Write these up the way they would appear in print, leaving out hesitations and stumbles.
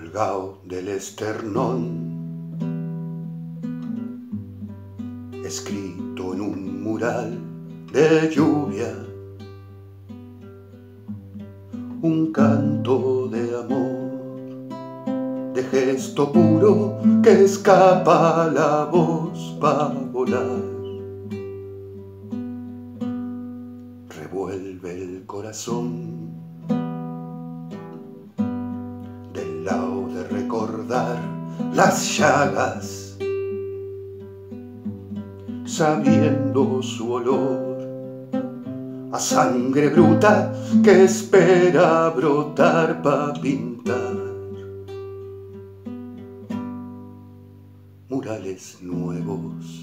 Colgado del esternón, escrito en un mural de lluvia, un canto de amor, de gesto puro que escapa la voz para volar. Revuelve el corazón del lado de recordar las llagas, sabiendo su olor a sangre bruta que espera brotar pa' pintar murales nuevos.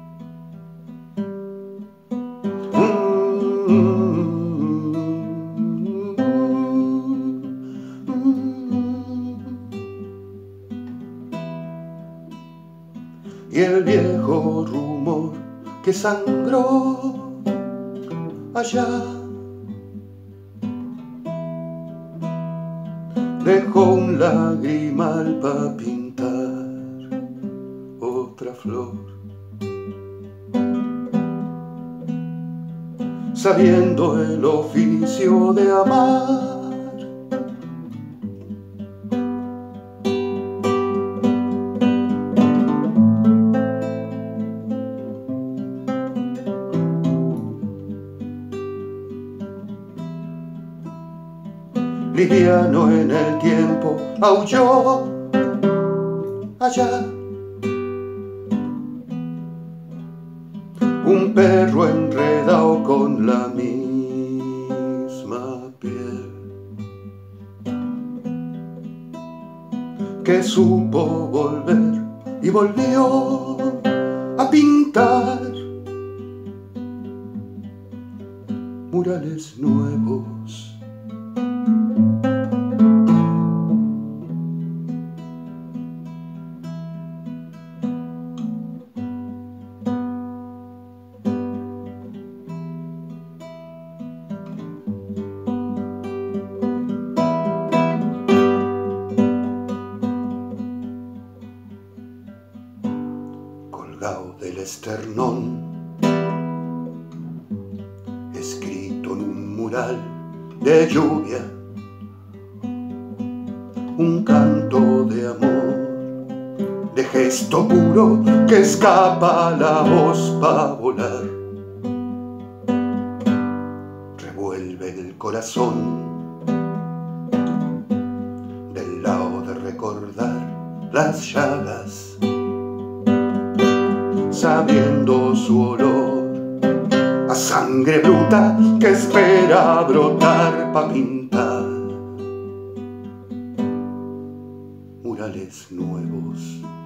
Y el viejo rumor que sangró allá dejó un lagrimal pa' pintar otra flor, sabiendo el oficio de amar. Liviano en el tiempo aulló allá un perro enredado con la misma piel, que supo volver y volvió a pintar murales nuevos. Colgado del esternón, escrito en un mural de lluvia, un canto de amor, de gesto puro que escapa la voz pa' volar. Revuelve el corazón del lado de recordar las llagas, sabiendo su olor a sangre bruta que espera brotar pa' pintar murales nuevos.